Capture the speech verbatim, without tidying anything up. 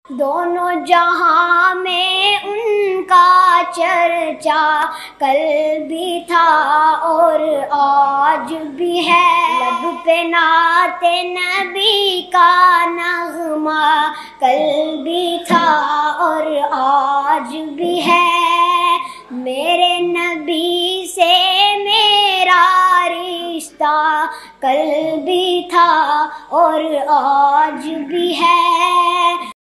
दोनों जहां में उनका चर्चा कल भी था और आज भी है। लब पे नाते नबी का नगमा कल भी था और आज भी है। मेरे नबी से मेरा रिश्ता कल भी था और आज भी है।